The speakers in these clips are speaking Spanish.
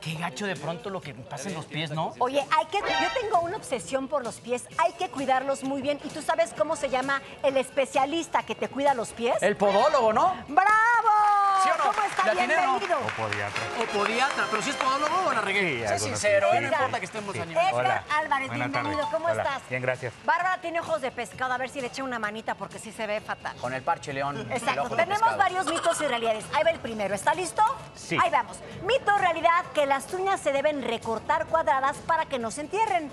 Qué gacho de pronto lo que pasa en los pies, ¿no? Oye, yo tengo una obsesión por los pies. Hay que cuidarlos muy bien. ¿Y tú sabes cómo se llama el especialista que te cuida los pies? El podólogo, ¿no? ¡Bravo! ¿Sí o no? ¿Cómo está? ¿La tiene o no? Bienvenido. O podiatra. O podiatra, pero si es podólogo o la regué. Sí, Sé algunos sincero, sí. no Sí. importa que estemos Sí. a nivel. Edgar Álvarez, Buenas bienvenido. tardes. ¿Cómo Hola. estás? Bien, gracias. Bárbara tiene ojos de pescado. A ver si le eché una manita porque sí se ve fatal. Con el parche león. el Exacto. ojo de Tenemos pescado. varios mitos y realidades. Ahí va el primero. ¿Está listo? Sí. Ahí vamos. Mito o realidad que las uñas se deben recortar cuadradas para que no se entierren.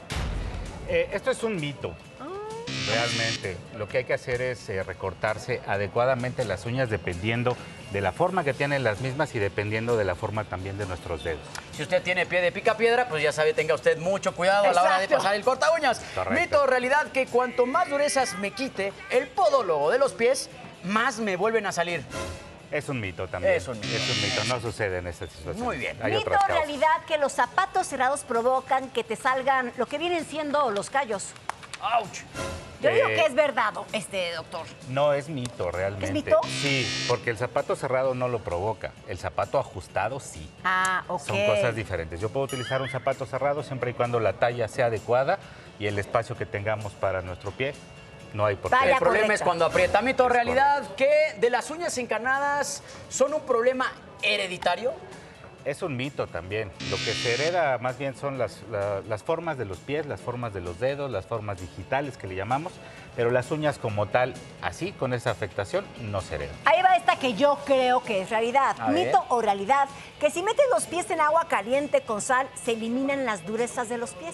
Esto es un mito. Realmente, lo que hay que hacer es recortarse adecuadamente las uñas dependiendo de la forma que tienen las mismas y dependiendo de la forma también de nuestros dedos. Si usted tiene pie de picapiedra, pues ya sabe, tenga usted mucho cuidado a la hora de Exacto. pasar el corta uñas. Correcto. Mito o realidad que cuanto más durezas me quite el podólogo de los pies, más me vuelven a salir. Es un mito también. Es un mito. Es un mito, no sucede en esta situación. Muy bien. Hay Mito otras o causas. realidad que los zapatos cerrados provocan que te salgan lo que vienen siendo los callos. ¡Auch! Yo digo Eh, que es verdad, doctor. No, es mito realmente. ¿Es mito? Sí, porque el zapato cerrado no lo provoca. El zapato ajustado sí. Ah, ok. Son cosas diferentes. Yo puedo utilizar un zapato cerrado siempre y cuando la talla sea adecuada y el espacio que tengamos para nuestro pie. No hay por qué. Talla El problema correcta. es cuando aprieta. Mito o Es realidad que de las uñas encarnadas son un problema hereditario. Es un mito también. Lo que se hereda más bien son las formas de los pies, las formas de los dedos, las formas digitales que le llamamos, pero las uñas como tal, así, con esa afectación, no se heredan. Ahí va esta que yo creo que es realidad. A ver. Mito o realidad que si metes los pies en agua caliente con sal, se eliminan las durezas de los pies.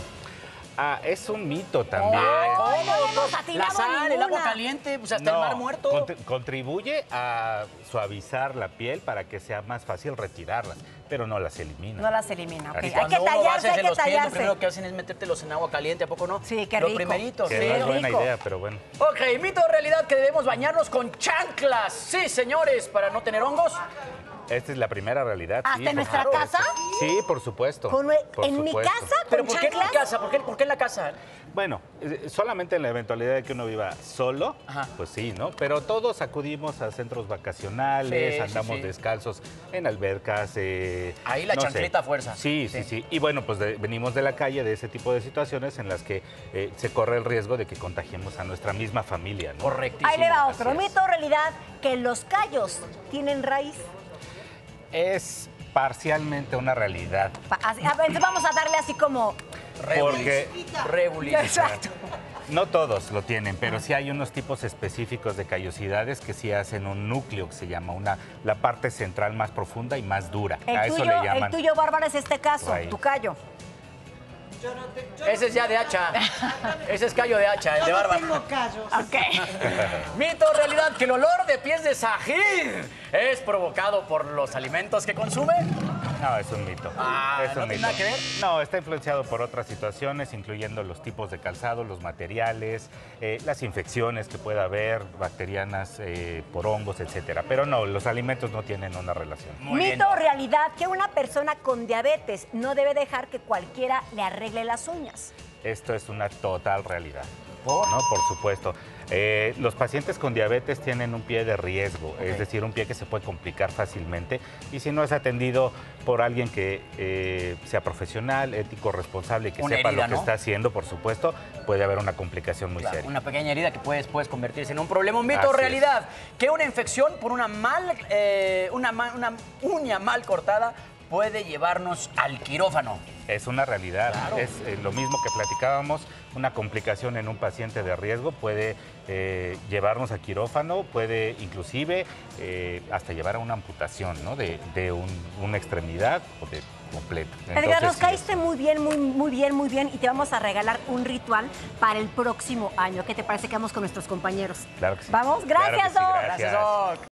Ah, es un mito también. Ay, ¿cómo, Ay, no le doctor? hemos atinado La sal, el ninguna. agua caliente, pues hasta el mar muerto. Contribuye a suavizar la piel para que sea más fácil retirarlas, pero no las elimina. No las elimina, ok. Así Hay Cuando que uno va a tallarse, hacerse hay que los pies, lo tallarse. primero que hacen es metértelos en agua caliente, ¿a poco no? Sí, qué Lo rico. primerito, Que sí. no es buena rico. idea, pero bueno. Ok, mito o realidad que debemos bañarnos con chanclas. Sí, señores, para no tener hongos. Esta es la primera realidad. ¿Hasta sí, en por nuestra supuesto. casa? Sí, por supuesto. ¿En mi casa ¿Pero con por qué en la chanclas? casa? ¿Por qué en la casa? Bueno, solamente en la eventualidad de que uno viva solo, Ajá. pues sí, ¿no? Pero todos acudimos a centros vacacionales, Sí, sí, andamos sí. descalzos en albercas. Ahí la no sé. chancleta a fuerza. Sí, sí, sí. Y bueno, pues venimos de la calle, de ese tipo de situaciones en las que se corre el riesgo de que contagiemos a nuestra misma familia, ¿no? Correctísimo. Ahí le va otro. Así es. Mito o realidad que los callos tienen raíz. Es parcialmente una realidad. Entonces vamos a darle así como... Porque Rebulis. Exacto. no todos lo tienen, pero sí hay unos tipos específicos de callosidades que sí hacen un núcleo, que se llama la parte central más profunda y más dura. A eso le llaman. El tuyo, Bárbara, es este caso, Raíz. tu callo. Ese es ya de hacha. Ese es callo de hacha, el de barba. Ok. Mito o realidad que el olor de pies de Sahir es provocado por los alimentos que consume. No, es un mito. Ah, Es un ¿no tiene mito. nada que ver? No, está influenciado por otras situaciones, incluyendo los tipos de calzado, los materiales, las infecciones que pueda haber, bacterianas, por hongos, etcétera. Pero no, los alimentos no tienen una relación. Muy bien. Mito o realidad que una persona con diabetes no debe dejar que cualquiera le arregle las uñas. Esto es una total realidad. ¿Por? No, por supuesto. Los pacientes con diabetes tienen un pie de riesgo, es decir, un pie que se puede complicar fácilmente y si no es atendido por alguien que sea profesional, ético, responsable y que Una sepa herida, lo que ¿no? está haciendo, por supuesto, puede haber una complicación muy Claro, seria. una pequeña herida que puede después convertirse en un problema. Un mito Así o es. realidad que una infección por una uña mal cortada puede llevarnos al quirófano. Es una realidad, Claro. es lo mismo que platicábamos, una complicación en un paciente de riesgo puede llevarnos a quirófano, puede inclusive hasta llevar a una amputación, ¿no? de una extremidad o de completa. Edgar, Entonces, nos sí, caíste muy bien, muy bien y te vamos a regalar un ritual para el próximo año. ¿Qué te parece que vamos con nuestros compañeros? Claro que sí. Vamos, Claro que gracias, sí, Doc. gracias. Doc.